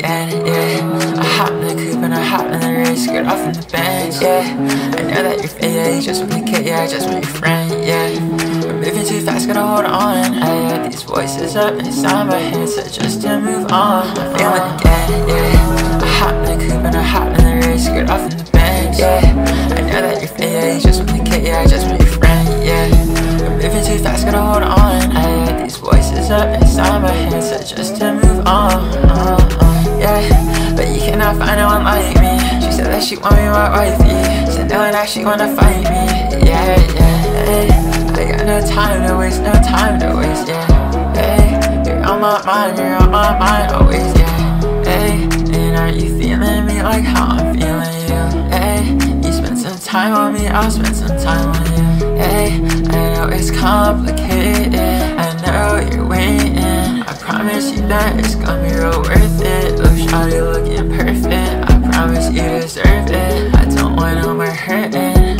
again, yeah. I hop in the coupe and I hop in the race, skirt off in the Benz, yeah. I know that you're fake, yeah, you just want the kid, yeah, I just want your friend, yeah. We're moving too fast, gotta hold on. I got these voices up inside my head, so just to move on. I'm feeling again, yeah. I hop in the coupe and I hop in the race, skirt off in the Benz, yeah. I know that you're fake, yeah, you just want the kid, yeah, I just want your friend, yeah. We're moving too fast, gotta hold on. I got these voices up inside my head, so just to move on, yeah. But you cannot find no one like me. She said that she want me my wifey. Said no that she wanna fight me, yeah, yeah, hey. I got no time to waste, no time to waste, yeah, hey. You're on my mind, you're on my mind always, yeah, hey. And are you feeling me like how I'm feeling you, hey. You spend some time on me, I'll spend some time on you, hey. I know it's complicated, I know you're waiting. I promise you that it's gonna be real worth it. Look, shawty looking perfect, I promise you deserve it. I don't want no more hurting,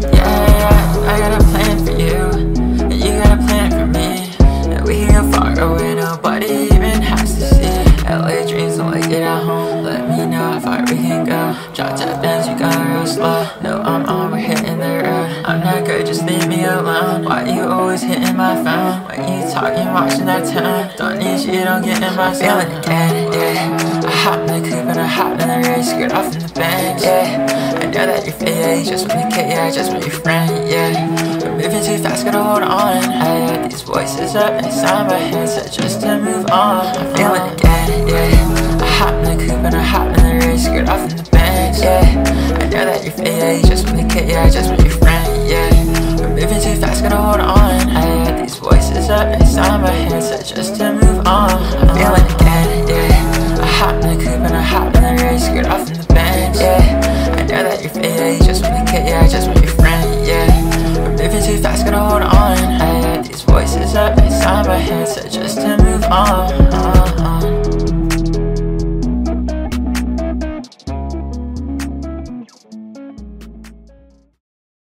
yeah. I got a plan for you, and you got a plan for me. And we can go far away, nobody even has to see. LA dreams don't like it at home, let me know how far we can go. Drop top Benz, you got real slow. No, I'm on, we're hitting the road. I'm not good, just leave me alone. Why you always hitting my phone? When you talking, watching that tone. Don't need you, don't get in my zone. Feeling again, yeah. I hop in the coupe and I hop in the race, skirt off in the Benz, yeah. I know that you're fake, yeah, you just want the kid, yeah, I just want your friend, yeah. We're moving too fast, gotta hold on. I got these voices up inside my head, so just to move on. I'm feeling again, yeah. I hop in the coupe and I hop in the race, skirt off in the Benz, yeah. I know that you're fake, yeah, you just want the kid, yeah, I just want your friend, yeah. We're moving too fast, gotta hold on. I got these voices up inside my head, so just to move on. I'm feeling again, yeah. I hop in the coupe and I hop in the race, skirt off in the Benz, yeah. I know that you're fake, yeah, you just want the kid, yeah, I just want your friend, yeah. We're moving too fast, gotta hold on. I got these voices up inside my head, so just to move on.